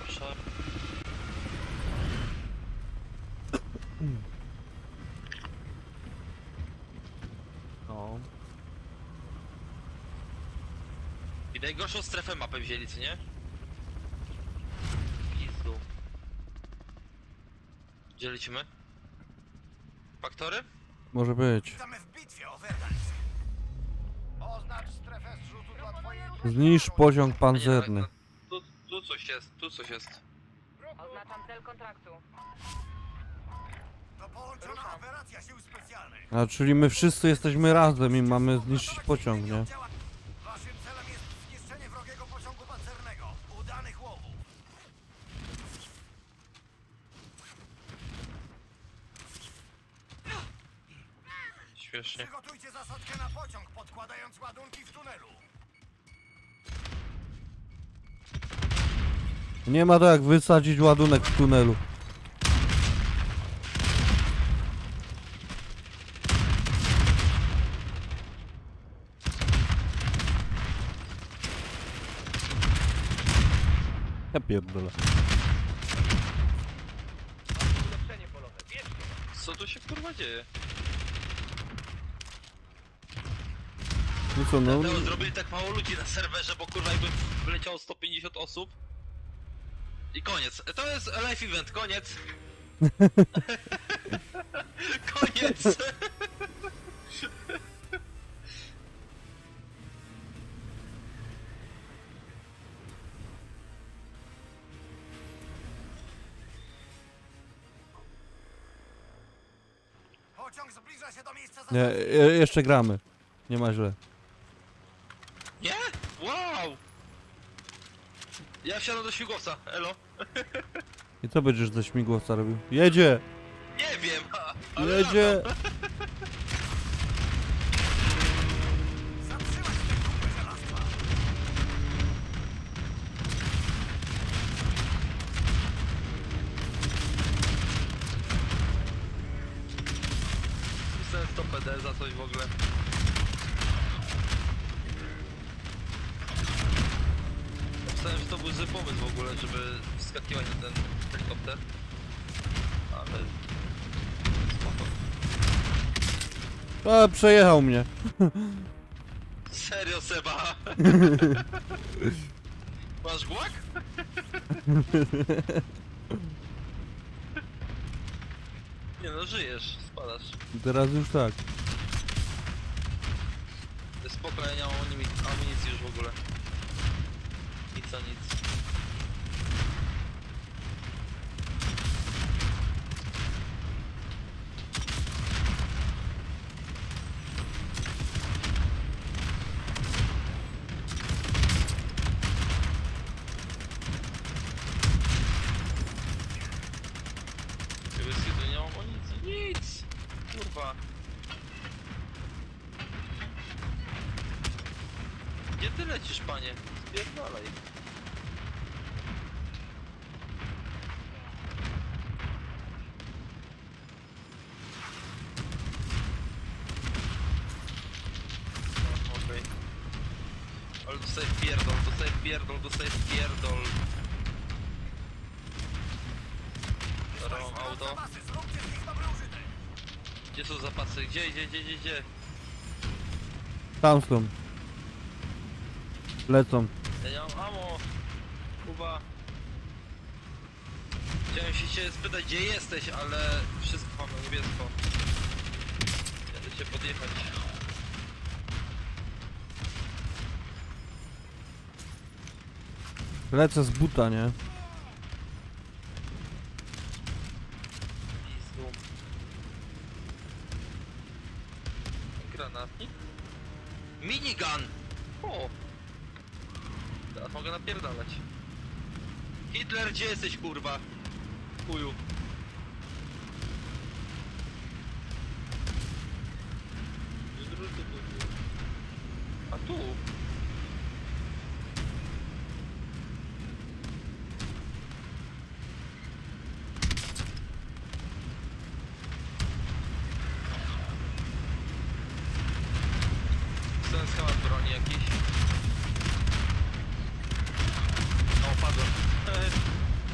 Szar. No. I najgorszą strefę mapę wzięli, co nie? Pizdu. Gdzie lecimy? Faktory? Może być. Witamy w bitwie, Overlance. Oznacz strefę zrzutu dla twojej... Zniszcz pociąg A nie, pancerny. tu coś jest, tu coś jest. Oznaczam cel kontraktu. To połączona operacja sił specjalnych. A czyli my wszyscy jesteśmy razem i mamy zniszczyć pociąg, nie? Waszym celem jest zniszczenie wrogiego pociągu pancernego. Udanych łowów. Śmiesznie. Przygotujcie zasadzkę na pociąg, podkładając ładunki w tunelu. Nie ma to jak wysadzić ładunek w tunelu. Ja pierdolę. Ulepszenie polowe. Bierzcie. Co tu się kurwa dzieje? No co, no... Dlatego zrobili tak mało ludzi na serwerze, bo kurwa jakby wleciało 150 osób. I koniec. To jest live event, koniec. Koniec. Pociąg zbliża się do miejsca Nie, zasadzki. jeszcze gramy. Nie ma źle. Nie? Wow! Ja wsiadam do śmigłowca, elo. I co będziesz ze śmigłowca robił? Jedzie! Nie wiem, ale Jedzie! Zatrzymać tę kupę żelastwa. Dostałem 100 PD za coś w ogóle. Myślałem, że to był zły pomysł w ogóle, żeby wskakiwać na ten helikopter. Ale... spoko. A, przejechał mnie. Serio, Seba? Masz głak? Nie no, żyjesz, spadasz. Teraz już tak. Spoko, ja nie mam amunicji już w ogóle. Nic a nic. Nie mam amunicji. Nic! Kurwa. Gdzie ty lecisz, panie? Spierdalaj. No, okej. Ale dostaję pierdol, dostaję pierdol, dostaję pierdol. Dobra, mam auto. Zapasy, zróbcie z nich dobry użytek. Gdzie są zapasy? Gdzie? Tam są. Lecą. Ja nie mam ammo. Kuba. Chciałem się cię spytać, gdzie jesteś, ale wszystko mam na niebiesko. Jadę cię podjechać. Lecę z buta, nie? Pizdu. Granatnik? Minigun! O! Teraz mogę napierdalać. Hitler, gdzie jesteś, kurwa? Chuju. A tu? Ten schemat broni jakiś. No, padłem.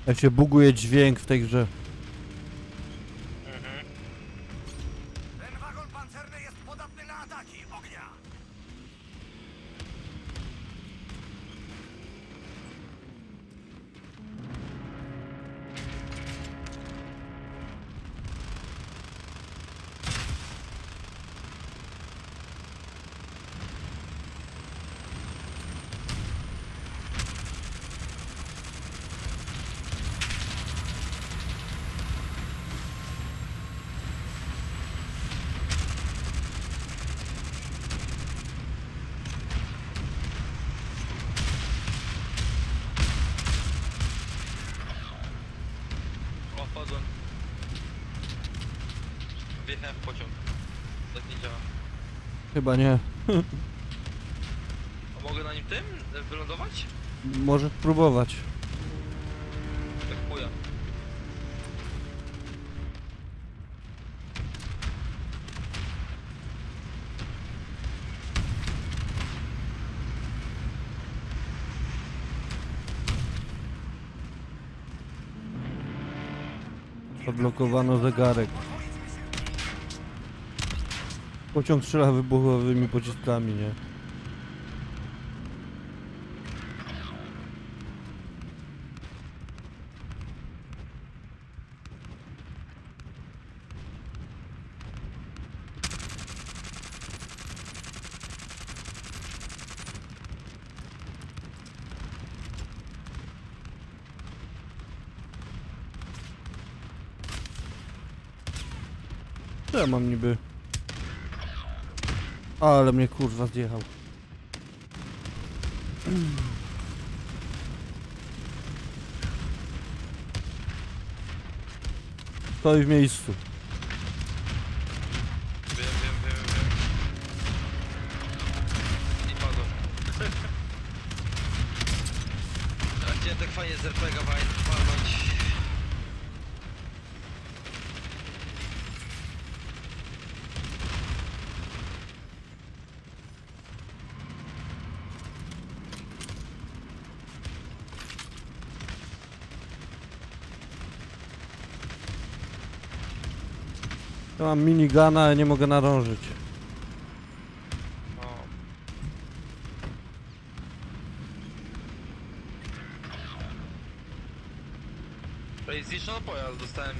Jak się buguje dźwięk w tej grze. Mhm. Ten wagon pancerny jest podatny na ataki ognia. O, wpadłem. Wjechałem w pociąg. Tak nie działa. Chyba nie. A mogę na nim tym wylądować? Możesz próbować. Tak chuja. Zablokowano zegarek. Pociąg strzela wybuchowymi pociskami, nie? Co ja mam niby? Ale mnie kurwa zjechał. Stoi w miejscu. Wiem. I padłem. A chciałem tak fajnie z RPG walnąć. Ja mam minigana, ale nie mogę nadążyć. No. Ej, zniszczono pojazd, dostałem.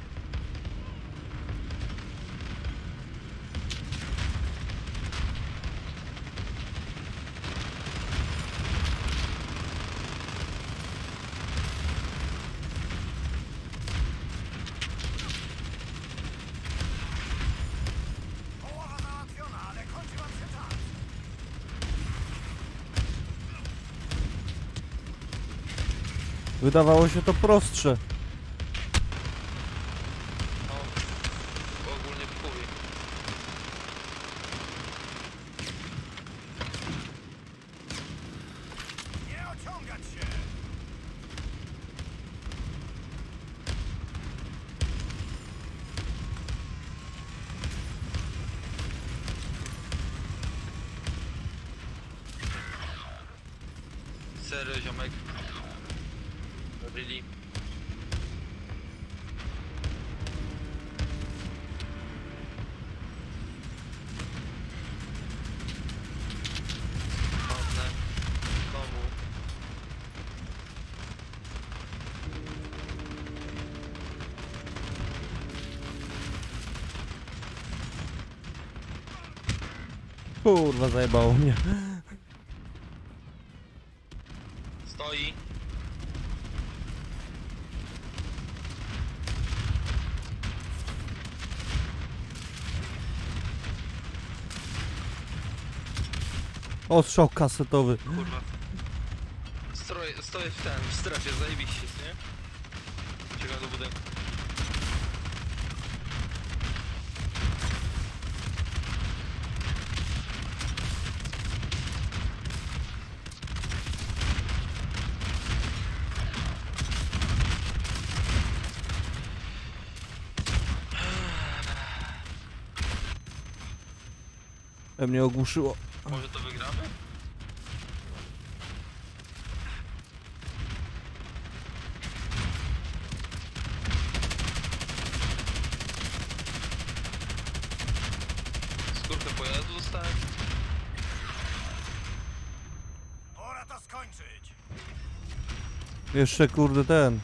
Połowa załatwiona, ale kończy wam się czas. Wydawało się to prostsze. No. Ogólnie w chuj. Nie ociągać się. Serio, ziomek. Really? Ładne. Znowu. Kurwa, zajebało mnie. Stoi. Ostrzał kasetowy. Kurwa. Stoję w strefie, zajebiście, nie? Uciekam do budynku. Mnie ogłuszyło. Może to wygramy? Jeszcze kurde ten.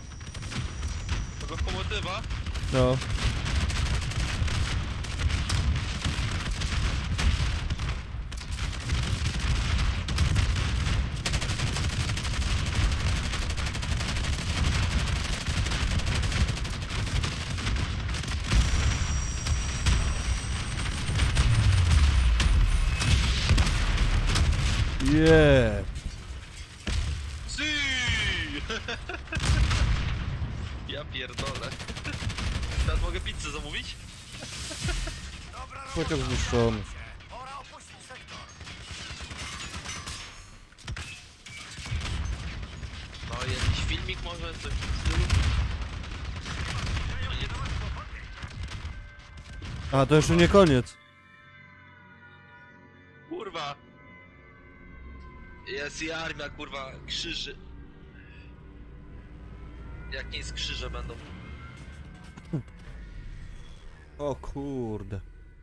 Lokomotywa. No. Yeah. Si! Ja pierdolę. Teraz mogę pizzę zamówić? Dobra robota. Pociąg zniszczony. Pora opuścić sektor. No jakiś filmik może, coś w tym stylu? No nie, A to jeszcze nie koniec. kurwa! Jest i armia, kurwa, krzyży. Jak nie z krzyże będą. O kurde.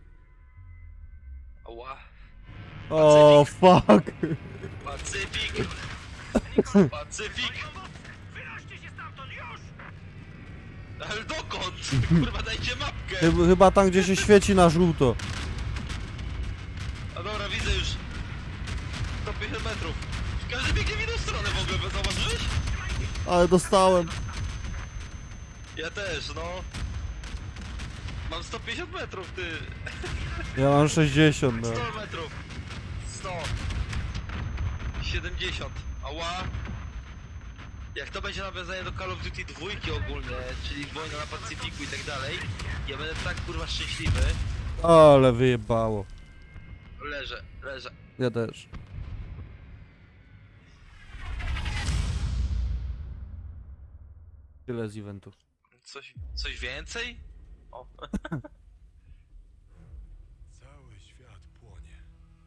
Ała. O fuck. Pacyfik! Pacyfik! Wynoście się stamtąd już! Ale dokąd? Kurwa, dajcie mapkę! Chyba tam gdzie się świeci na żółto. A dobra, widzę już. 150 metrów. Każdy biegnie w inną stronę w ogóle, zauważyłeś? Ale dostałem. Ja też, no. Mam 150 metrów, ty. Ja mam 60, no. 100 metrów. 100. 70. Ała. Jak to będzie nawiązanie do Call of Duty 2 ogólnie, czyli wojna na Pacyfiku i tak dalej, ja będę tak kurwa szczęśliwy. Ale wyjebało. Leżę, leżę. Ja też. Tyle z eventów. Coś więcej? O. Cały świat płonie.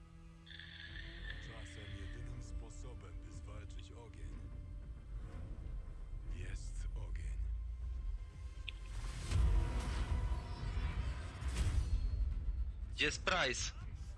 Czasem jedynym sposobem, by zwalczyć ogień, jest ogień. Gdzie jest Price?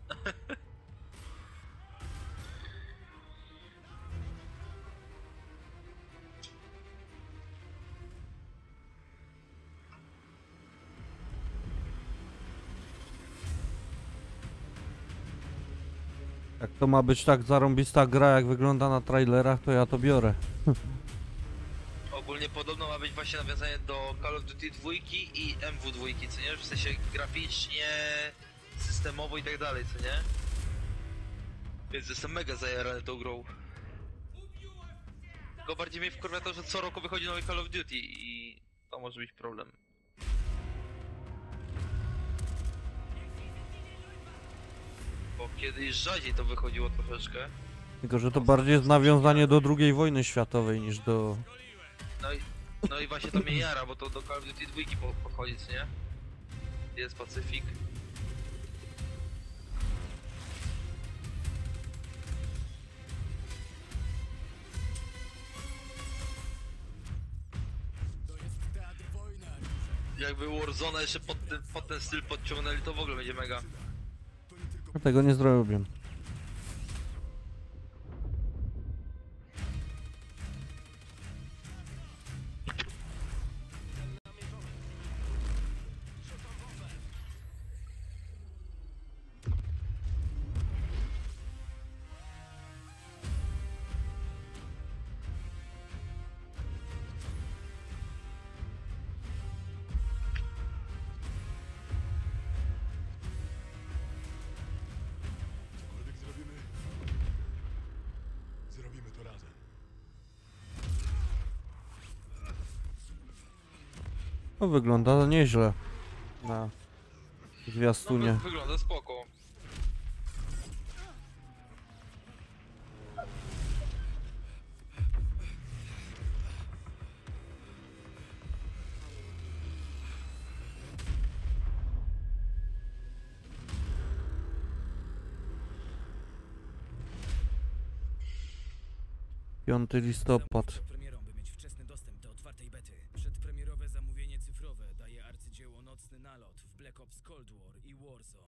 Jak to ma być tak zarąbista gra, jak wygląda na trailerach, to ja to biorę. Ogólnie podobno ma być właśnie nawiązanie do Call of Duty 2 i MW2, co nie? W sensie graficznie, systemowo i tak dalej, co nie? Więc jestem mega zajarany tą grą. Tylko bardziej mnie wkurwia to, że co roku wychodzi nowy Call of Duty i to może być problem. Bo kiedyś rzadziej to wychodziło troszeczkę. Tylko, że to bardziej jest nawiązanie do II wojny światowej niż do... No i właśnie to mnie jara, bo to do Call of Duty 2 podchodzi, co nie? Jest Pacyfik. Jakby Warzone jeszcze pod ten styl podciągnęli, to w ogóle będzie mega. Tego nie zrobię. Cokolwiek zrobimy, zrobimy to razem. No wygląda nieźle. Na zwiastunie. Wygląda spoko. Piąty listopad. Przed premierą, by mieć wczesny dostęp do otwartej bety. Przedpremierowe zamówienie cyfrowe daje arcydzieło Nocny Nalot w Black Ops Cold War i Warzone.